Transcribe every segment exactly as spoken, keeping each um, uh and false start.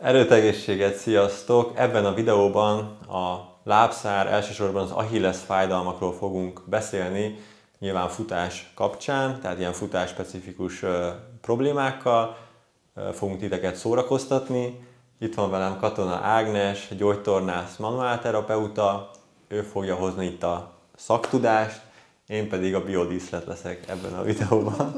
Erőtegészséget, sziasztok! Ebben a videóban a lábszár, elsősorban az Achilles fájdalmakról fogunk beszélni, nyilván futás kapcsán, tehát ilyen futás specifikus problémákkal fogunk titeket szórakoztatni. Itt van velem Katona Ágnes, gyógytornász, manuálterapeuta, ő fogja hozni itt a szaktudást, én pedig a biodíszlet leszek ebben a videóban.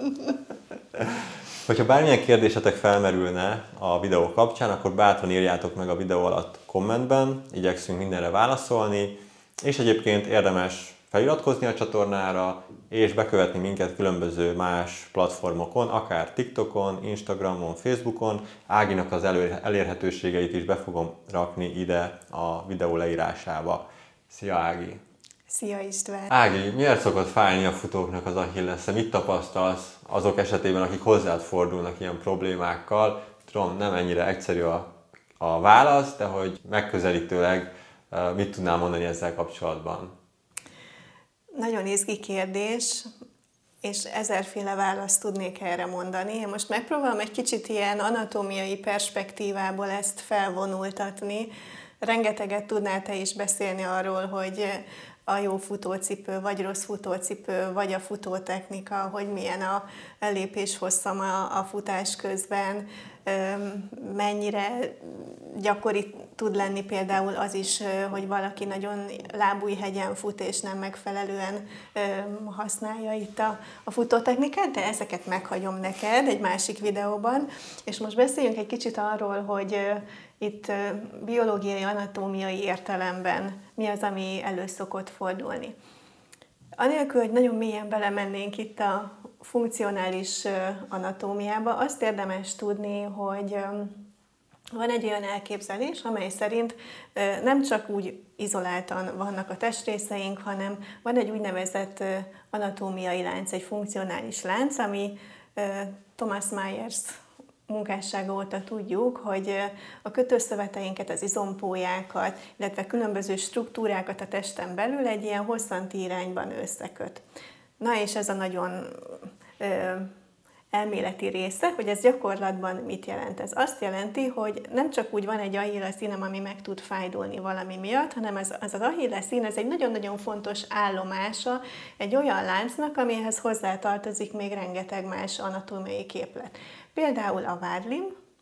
Hogyha bármilyen kérdésetek felmerülne a videó kapcsán, akkor bátran írjátok meg a videó alatt kommentben, igyekszünk mindenre válaszolni, és egyébként érdemes feliratkozni a csatornára, és bekövetni minket különböző más platformokon, akár TikTokon, Instagramon, Facebookon. Áginak az elérhetőségeit is be fogom rakni ide a videó leírásába. Szia Ági! Szia István! Ági, miért szokott fájni a futóknak az Achilles-e? Mit tapasztalsz azok esetében, akik hozzád fordulnak ilyen problémákkal? Tudom, nem ennyire egyszerű a, a válasz, de hogy megközelítőleg mit tudnál mondani ezzel kapcsolatban? Nagyon izgi kérdés, és ezerféle választ tudnék erre mondani. Én most megpróbálom egy kicsit ilyen anatómiai perspektívából ezt felvonultatni. Rengeteget tudnál te is beszélni arról, hogy a jó futócipő, vagy rossz futócipő, vagy a futótechnika, hogy milyen a lépéshosszam a, a futás közben, mennyire gyakori tud lenni például az is, hogy valaki nagyon lábújhegyen fut, és nem megfelelően használja itt a, a futótechnikát, de ezeket meghagyom neked egy másik videóban. És most beszéljünk egy kicsit arról, hogy itt biológiai, anatómiai értelemben mi az, ami elő szokott fordulni. Anélkül, hogy nagyon mélyen belemennénk itt a funkcionális anatómiába, azt érdemes tudni, hogy van egy olyan elképzelés, amely szerint nem csak úgy izoláltan vannak a testrészeink, hanem van egy úgynevezett anatómiai lánc, egy funkcionális lánc, ami Thomas Myers munkássága óta tudjuk, hogy a kötőszöveteinket, az izompólyákat, illetve különböző struktúrákat a testen belül egy ilyen hosszanti irányban összeköt. Na és ez a nagyon ö, elméleti része, hogy ez gyakorlatban mit jelent. Ez azt jelenti, hogy nem csak úgy van egy Achilles színem, ami meg tud fájdulni valami miatt, hanem ez, az az Achilles szín, ez egy nagyon-nagyon fontos állomása egy olyan láncnak, amihez hozzátartozik még rengeteg más anatómiai képlet. Például a vádlim,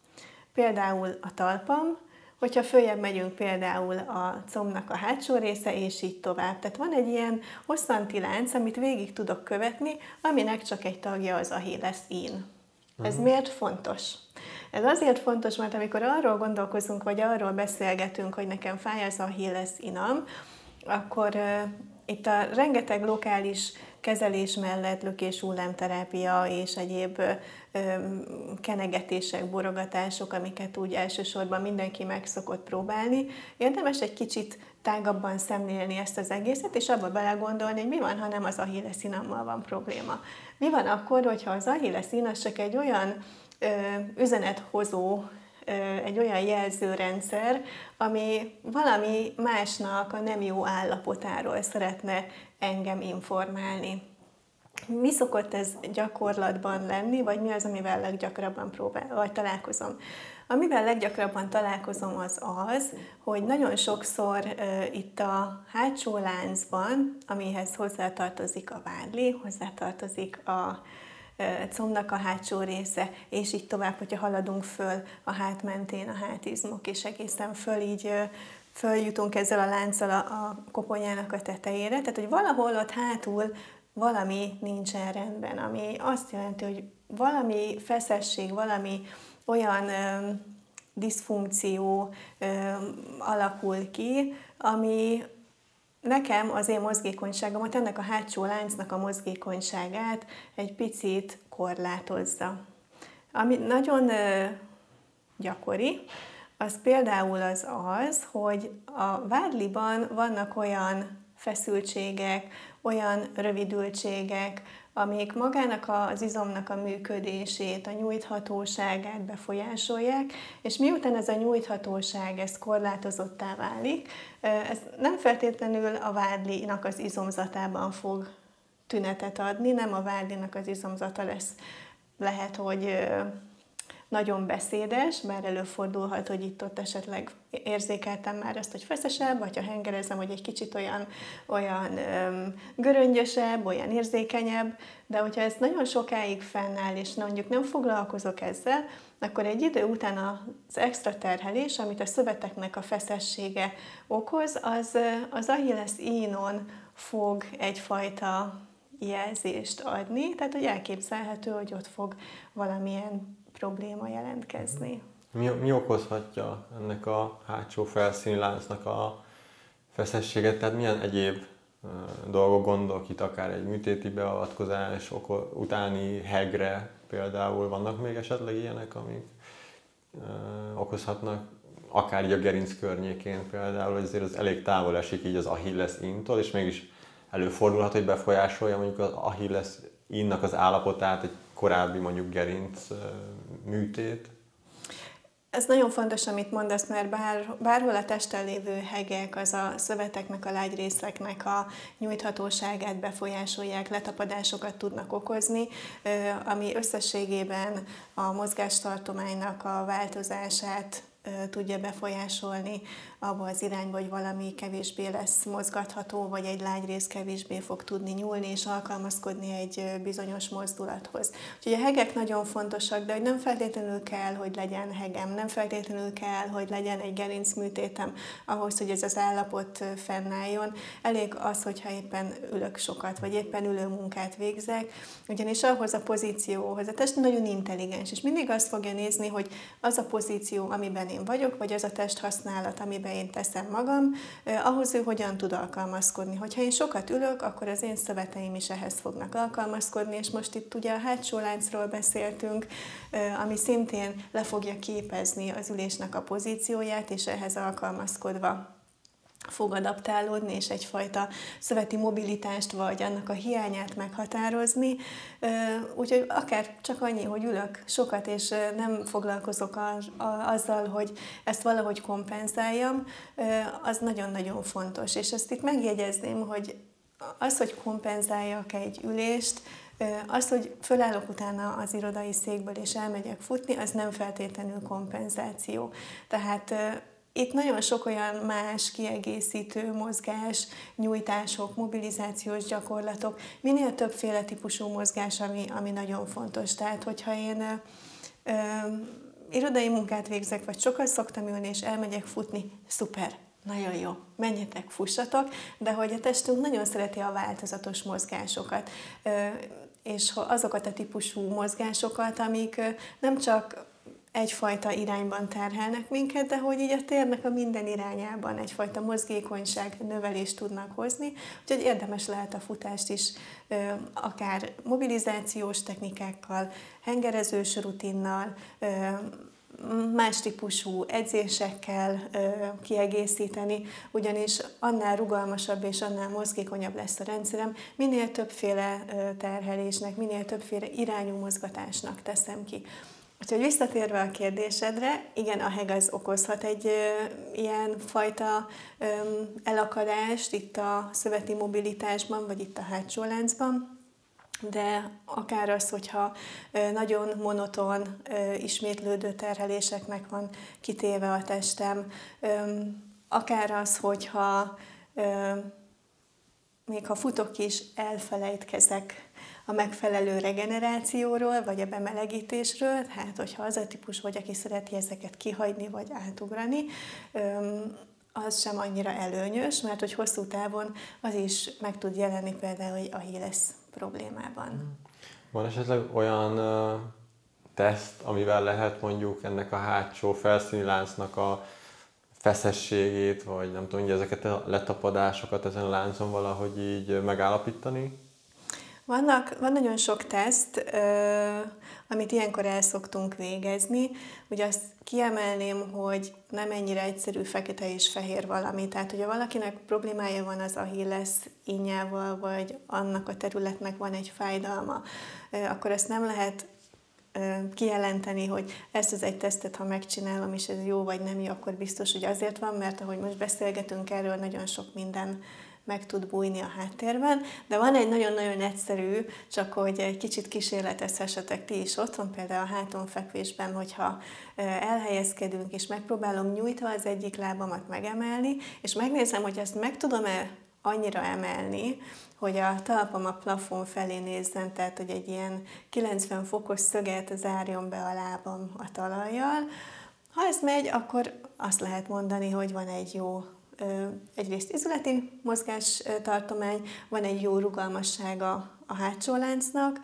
például a talpam, hogyha följebb megyünk például a combnak a hátsó része, és így tovább. Tehát van egy ilyen hosszanti lánc, amit végig tudok követni, aminek csak egy tagja az Achilles ín. Ez uh-huh. miért fontos? Ez azért fontos, mert amikor arról gondolkozunk, vagy arról beszélgetünk, hogy nekem fáj az Achilles inam, akkor uh, itt a rengeteg lokális kezelés mellett lökés hullámterápia és egyéb ö, kenegetések, borogatások, amiket úgy elsősorban mindenki meg szokott próbálni. Érdemes egy kicsit tágabban szemlélni ezt az egészet, és abba belegondolni, hogy mi van, ha nem az Achilles inammal van probléma. Mi van akkor, hogyha az Achilles ín az csak egy olyan ö, üzenethozó, egy olyan jelzőrendszer, ami valami másnak a nem jó állapotáról szeretne engem informálni. Mi szokott ez gyakorlatban lenni, vagy mi az, amivel leggyakrabban próbál, vagy találkozom? Amivel leggyakrabban találkozom az az, hogy nagyon sokszor uh, itt a hátsó láncban, amihez hozzátartozik a vádli, hozzátartozik a combnak a hátsó része, és így tovább, hogyha haladunk föl a hát mentén, a hátizmok, és egészen föl így följutunk ezzel a lánccal a, a koponyának a tetejére. Tehát, hogy valahol ott hátul valami nincsen rendben, ami azt jelenti, hogy valami feszesség, valami olyan ö, diszfunkció ö, alakul ki, ami nekem az én mozgékonyságomat, ennek a hátsó láncnak a mozgékonyságát egy picit korlátozza. Ami nagyon ö, gyakori, az például az az, hogy a vádliban vannak olyan feszültségek, olyan rövidültségek, amik magának az izomnak a működését, a nyújthatóságát befolyásolják, és miután ez a nyújthatóság ez korlátozottá válik, ez nem feltétlenül a vádlinak az izomzatában fog tünetet adni, nem a vádlinak az izomzata lesz, lehet, hogy nagyon beszédes, bár előfordulhat, hogy itt-ott esetleg érzékeltem már azt, hogy feszesebb, vagy ha hengerezem, hogy egy kicsit olyan, olyan öm, göröngyösebb, olyan érzékenyebb, de hogyha ez nagyon sokáig fennáll, és mondjuk nem foglalkozok ezzel, akkor egy idő után az extra terhelés, amit a szöveteknek a feszessége okoz, az, az Achilles ínon fog egyfajta jelzést adni, tehát hogy elképzelhető, hogy ott fog valamilyen probléma jelentkezni. Mi, mi okozhatja ennek a hátsó felszíni láncnak a feszességet, tehát milyen egyéb uh, dolgok gondolok itt, akár egy műtéti beavatkozás oko- utáni hegre például, vannak még esetleg ilyenek, amik uh, okozhatnak, akár így a gerinc környékén például, hogy azért az elég távol esik így az Achilles íntól, és mégis előfordulhat, hogy befolyásolja mondjuk az Achilles ínnak az állapotát egy korábbi mondjuk gerinc uh, műtét. Ez nagyon fontos, amit mondasz, mert bár, bárhol a testen lévő hegek, az a szöveteknek, a lágy részeknek a nyújthatóságát befolyásolják, letapadásokat tudnak okozni, ami összességében a mozgástartománynak a változását tudja befolyásolni abba az irányba, hogy valami kevésbé lesz mozgatható, vagy egy lágy rész kevésbé fog tudni nyúlni és alkalmazkodni egy bizonyos mozdulathoz. Úgyhogy a hegek nagyon fontosak, de hogy nem feltétlenül kell, hogy legyen hegem, nem feltétlenül kell, hogy legyen egy gerincműtétem ahhoz, hogy ez az állapot fennálljon. Elég az, hogyha éppen ülök sokat, vagy éppen ülő munkát végzek, ugyanis ahhoz a pozícióhoz, a test nagyon intelligens, és mindig azt fogja nézni, hogy az a pozíció, amiben én vagyok, vagy az a testhasználat, amiben én teszem magam, eh, ahhoz ő hogyan tud alkalmazkodni. Hogyha én sokat ülök, akkor az én szöveteim is ehhez fognak alkalmazkodni, és most itt ugye a hátsó láncról beszéltünk, eh, ami szintén le fogja képezni az ülésnek a pozícióját, és ehhez alkalmazkodva fog adaptálódni, és egyfajta szöveti mobilitást, vagy annak a hiányát meghatározni. Úgyhogy akár csak annyi, hogy ülök sokat, és nem foglalkozok azzal, hogy ezt valahogy kompenzáljam, az nagyon-nagyon fontos. És ezt itt megjegyezném, hogy az, hogy kompenzáljak egy ülést, az, hogy fölállok utána az irodai székből, és elmegyek futni, az nem feltétlenül kompenzáció. Tehát itt nagyon sok olyan más kiegészítő mozgás, nyújtások, mobilizációs gyakorlatok, minél többféle típusú mozgás, ami, ami nagyon fontos. Tehát, hogyha én ö, ö, irodai munkát végzek, vagy sokat szoktam ülni, és elmegyek futni, szuper, nagyon jó, menjetek, fussatok, de hogy a testünk nagyon szereti a változatos mozgásokat, ö, és azokat a típusú mozgásokat, amik nem csak egyfajta irányban terhelnek minket, de hogy így a térnek a minden irányában egyfajta mozgékonyság növelést tudnak hozni, úgyhogy érdemes lehet a futást is akár mobilizációs technikákkal, hengerezős rutinnal, más típusú edzésekkel kiegészíteni, ugyanis annál rugalmasabb és annál mozgékonyabb lesz a rendszerem, minél többféle terhelésnek, minél többféle irányú mozgatásnak teszem ki. Úgyhogy visszatérve a kérdésedre, igen, a heg az okozhat egy ö, ilyen fajta ö, elakadást itt a szöveti mobilitásban, vagy itt a hátsó láncban, de akár az, hogyha ö, nagyon monoton, ö, ismétlődő terheléseknek van kitéve a testem, ö, akár az, hogyha ö, még ha futok is, elfelejtkezek a megfelelő regenerációról, vagy a bemelegítésről, hát hogyha az a típus vagy, aki szereti ezeket kihagyni, vagy átugrani, az sem annyira előnyös, mert hogy hosszú távon az is meg tud jelenni például egy Achilles problémában. Van esetleg olyan uh, teszt, amivel lehet mondjuk ennek a hátsó felszíni láncnak a feszességét, vagy nem tudom, ezeket a letapadásokat ezen a láncon valahogy így megállapítani? Vannak, van nagyon sok teszt, amit ilyenkor el szoktunk végezni. Ugye azt kiemelném, hogy nem ennyire egyszerű fekete és fehér valami. Tehát, hogyha valakinek problémája van az Achilles ínjával, vagy annak a területnek van egy fájdalma, akkor ezt nem lehet kijelenteni, hogy ezt az egy tesztet, ha megcsinálom, és ez jó vagy nem jó, akkor biztos, hogy azért van, mert ahogy most beszélgetünk erről, nagyon sok minden meg tud bújni a háttérben, de van egy nagyon-nagyon egyszerű, csak hogy egy kicsit kísérletezhessetek ti is otthon, például a hátonfekvésben, hogyha elhelyezkedünk, és megpróbálom nyújtva az egyik lábamat megemelni, és megnézem, hogy ezt meg tudom-e annyira emelni, hogy a talpam a plafon felé nézzen, tehát hogy egy ilyen kilencven fokos szöget zárjon be a lábam a talajjal. Ha ez megy, akkor azt lehet mondani, hogy van egy jó, egyrészt izületi mozgástartomány, van egy jó rugalmassága a hátsó láncnak,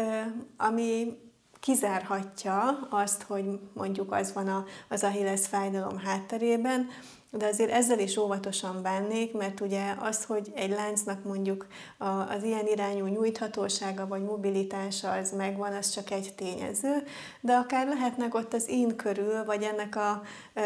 ami kizárhatja azt, hogy mondjuk az van az Achilles fájdalom hátterében, de azért ezzel is óvatosan bánnék, mert ugye az, hogy egy láncnak mondjuk az ilyen irányú nyújthatósága vagy mobilitása az megvan, az csak egy tényező, de akár lehetnek ott az ín körül, vagy ennek a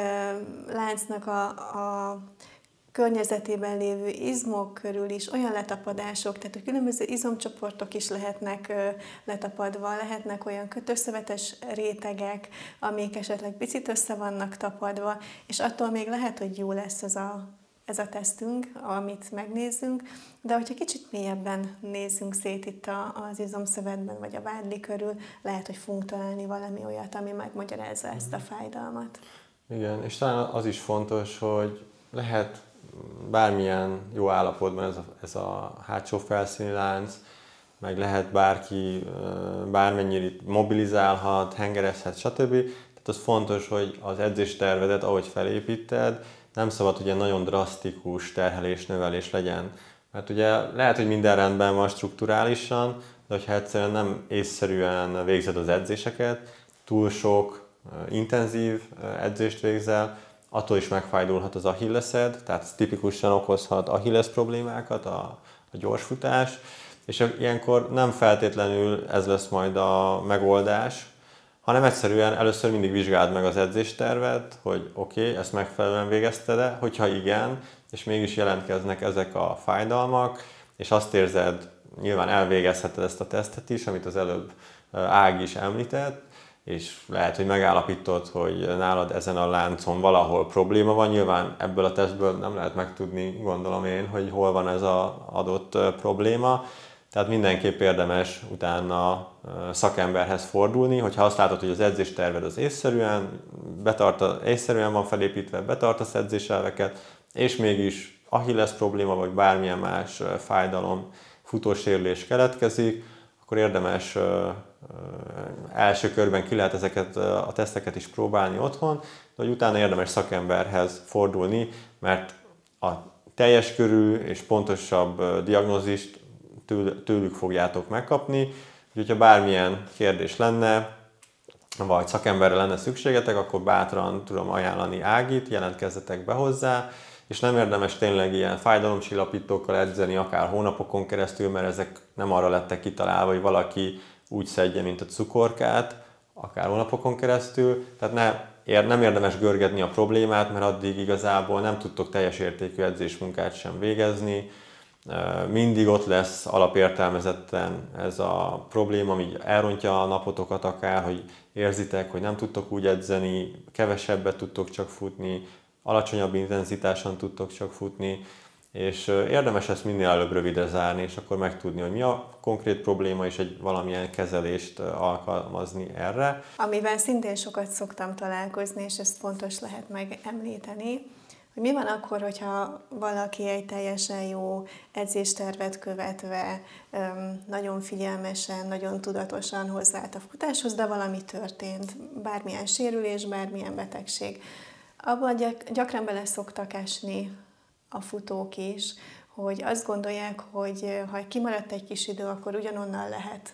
láncnak a, a környezetében lévő izmok körül is olyan letapadások, tehát a különböző izomcsoportok is lehetnek letapadva, lehetnek olyan kötőszövetes rétegek, amik esetleg picit össze vannak tapadva, és attól még lehet, hogy jó lesz ez a, ez a tesztünk, amit megnézzünk, de hogyha kicsit mélyebben nézzünk szét itt az izomszövetben, vagy a vádli körül, lehet, hogy fogunk találni valami olyat, ami megmagyarázza ezt a fájdalmat. Igen, és talán az is fontos, hogy lehet bármilyen jó állapotban ez a, ez a hátsó felszíni lánc, meg lehet bárki bármennyire mobilizálhat, hengerezhet, stb. Tehát az fontos, hogy az edzéstervedet, ahogy felépíted, nem szabad, hogy ilyen nagyon drasztikus terhelés-növelés legyen. Mert ugye lehet, hogy minden rendben van strukturálisan, de hogyha egyszerűen nem észszerűen végzed az edzéseket, túl sok intenzív edzést végzel, attól is megfájdulhat az achilleszed, tehát ez tipikusan okozhat achilles problémákat, a, a gyorsfutás, és ilyenkor nem feltétlenül ez lesz majd a megoldás, hanem egyszerűen először mindig vizsgáld meg az edzéstervet, hogy oké, okay, ezt megfelelően végezted-e, hogyha igen, és mégis jelentkeznek ezek a fájdalmak, és azt érzed, nyilván elvégezheted ezt a tesztet is, amit az előbb Ági is említett, és lehet, hogy megállapítod, hogy nálad ezen a láncon valahol probléma van. Nyilván ebből a tesztből nem lehet megtudni, gondolom én, hogy hol van ez az adott probléma. Tehát mindenképp érdemes utána szakemberhez fordulni, hogyha azt látod, hogy az edzésterved az észszerűen, betart, észszerűen van felépítve, betartasz edzéselveket, és mégis Achilles probléma, vagy bármilyen más fájdalom, futósérülés keletkezik, akkor érdemes első körben ki lehet ezeket a teszteket is próbálni otthon, de hogy utána érdemes szakemberhez fordulni, mert a teljes körű és pontosabb diagnózist tőlük fogjátok megkapni. Úgyhogy ha bármilyen kérdés lenne, vagy szakemberre lenne szükségetek, akkor bátran tudom ajánlani Ágit, jelentkezzetek be hozzá, és nem érdemes tényleg ilyen fájdalomcsillapítókkal edzeni, akár hónapokon keresztül, mert ezek nem arra lettek kitalálva, hogy valaki úgy szedje, mint a cukorkát, akár hónapokon keresztül. Tehát ne, ér, nem érdemes görgetni a problémát, mert addig igazából nem tudtok teljes értékű edzésmunkát sem végezni. Mindig ott lesz alapértelmezetten ez a probléma, ami elrontja a napotokat akár, hogy érzitek, hogy nem tudtok úgy edzeni, kevesebbet tudtok csak futni, alacsonyabb intenzitáson tudtok csak futni, és érdemes ezt minél előbb rövidre zárni, és akkor megtudni, hogy mi a konkrét probléma, és egy valamilyen kezelést alkalmazni erre. Amivel szintén sokat szoktam találkozni, és ezt fontos lehet megemlíteni, hogy mi van akkor, hogyha valaki egy teljesen jó edzéstervet követve, nagyon figyelmesen, nagyon tudatosan hozzáállt a futáshoz, de valami történt, bármilyen sérülés, bármilyen betegség. Abban gyak, gyakran bele szoktak esni a futók is, hogy azt gondolják, hogy ha kimaradt egy kis idő, akkor ugyanonnan lehet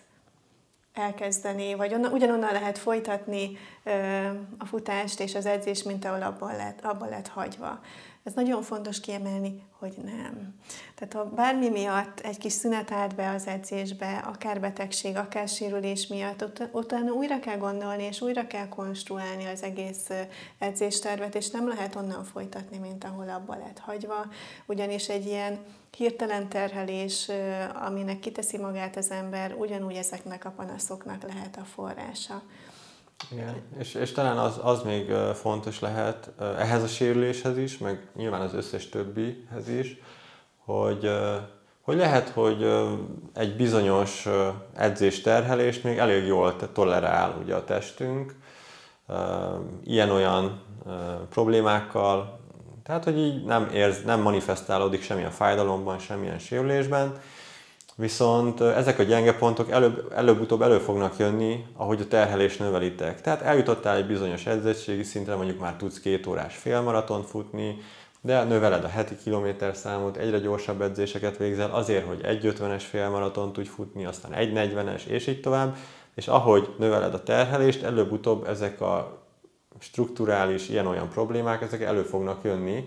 elkezdeni, vagy onna, ugyanonnan lehet folytatni ö, a futást és az edzés, mint ahol abban lett, abban lett hagyva. Ez nagyon fontos kiemelni, hogy nem. Tehát ha bármi miatt egy kis szünet állt be az edzésbe, akár betegség, akár sérülés miatt, ut- utána újra kell gondolni, és újra kell konstruálni az egész edzéstervet, és nem lehet onnan folytatni, mint ahol abba lett hagyva, ugyanis egy ilyen hirtelen terhelés, aminek kiteszi magát az ember, ugyanúgy ezeknek a panaszoknak lehet a forrása. Igen, és, és talán az, az még fontos lehet ehhez a sérüléshez is, meg nyilván az összes többihez is, hogy, hogy lehet, hogy egy bizonyos edzésterhelést még elég jól tolerál ugye a testünk, ilyen-olyan problémákkal, tehát hogy így nem, érz, nem manifestálódik semmilyen fájdalomban, semmilyen sérülésben, viszont ezek a gyenge pontok előbb, előbb-utóbb elő fognak jönni, ahogy a terhelést növelitek. Tehát eljutottál egy bizonyos edzettségi szintre, mondjuk már tudsz két órás félmaratont futni, de növeled a heti kilométerszámot, egyre gyorsabb edzéseket végzel azért, hogy egy ötvenes félmaratont tudj futni, aztán egy negyvenes, és így tovább. És ahogy növeled a terhelést, előbb-utóbb ezek a strukturális ilyen-olyan problémák, ezek elő fognak jönni.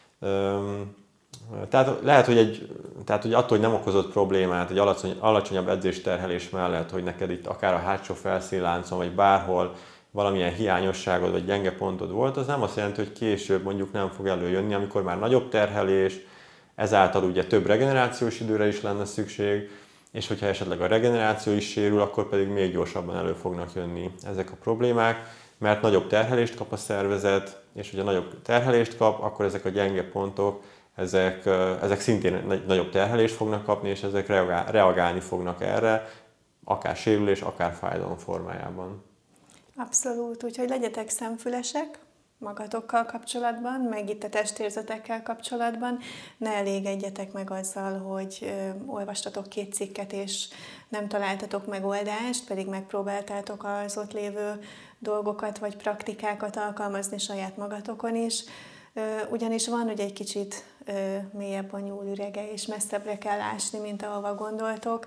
Tehát lehet, hogy, egy, tehát, hogy attól, hogy nem okozott problémát egy alacsony, alacsonyabb edzésterhelés mellett, hogy neked itt akár a hátsó felszínláncon, vagy bárhol valamilyen hiányosságod, vagy gyenge pontod volt, az nem azt jelenti, hogy később mondjuk nem fog előjönni, amikor már nagyobb terhelés, ezáltal ugye több regenerációs időre is lenne szükség, és hogyha esetleg a regeneráció is sérül, akkor pedig még gyorsabban elő fognak jönni ezek a problémák, mert nagyobb terhelést kap a szervezet, és hogyha nagyobb terhelést kap, akkor ezek a gyenge pontok, ezek, ezek szintén nagyobb terhelést fognak kapni, és ezek reagálni fognak erre, akár sérülés, akár fájdalom formájában. Abszolút, úgyhogy legyetek szemfülesek magatokkal kapcsolatban, meg itt a testérzetekkel kapcsolatban. Ne elégedjetek meg azzal, hogy ö, olvastatok két cikket, és nem találtatok megoldást, pedig megpróbáltátok az ott lévő dolgokat vagy praktikákat alkalmazni saját magatokon is. Ö, ugyanis van, hogy egy kicsit ö, mélyebb a nyúlürege, és messzebbre kell ásni, mint ahova gondoltok.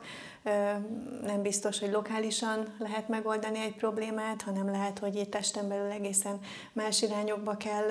Nem biztos, hogy lokálisan lehet megoldani egy problémát, hanem lehet, hogy egy testen belül egészen más irányokba kell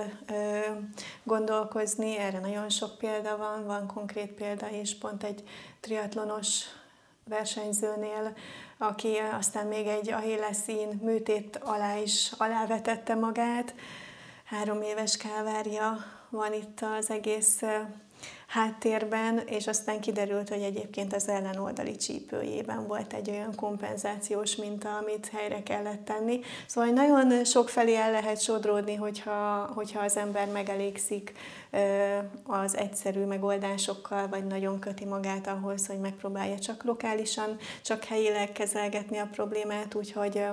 gondolkozni. Erre nagyon sok példa van, van konkrét példa is, pont egy triatlonos versenyzőnél, aki aztán még egy achilleszín műtét alá is alávetette magát. Három éves kávária van itt az egész háttérben, és aztán kiderült, hogy egyébként az ellenoldali csípőjében volt egy olyan kompenzációs minta, amit helyre kellett tenni. Szóval nagyon sok felé el lehet sodródni, hogyha, hogyha az ember megelégszik az egyszerű megoldásokkal, vagy nagyon köti magát ahhoz, hogy megpróbálja csak lokálisan, csak helyileg kezelgetni a problémát, úgyhogy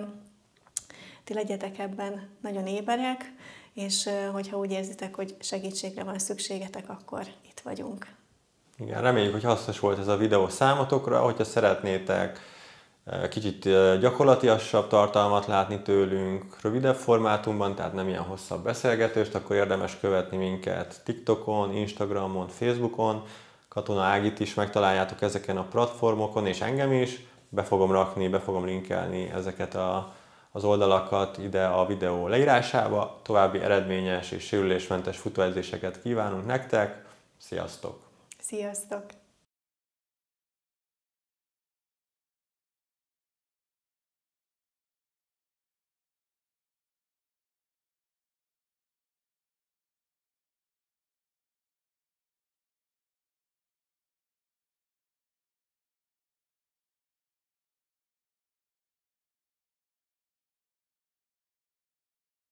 ti legyetek ebben nagyon éberek, és hogyha úgy érzitek, hogy segítségre van szükségetek, akkor itt vagyunk. Igen, reméljük, hogy hasznos volt ez a videó számotokra, hogyha szeretnétek kicsit gyakorlatiasabb tartalmat látni tőlünk, rövidebb formátumban, tehát nem ilyen hosszabb beszélgetést, akkor érdemes követni minket TikTokon, Instagramon, Facebookon, Katona Ágit is megtaláljátok ezeken a platformokon, és engem is. Be fogom rakni, be fogom linkelni ezeket a az oldalakat ide a videó leírásába. További eredményes és sérülésmentes futóedzéseket kívánunk nektek. Sziasztok! Sziasztok!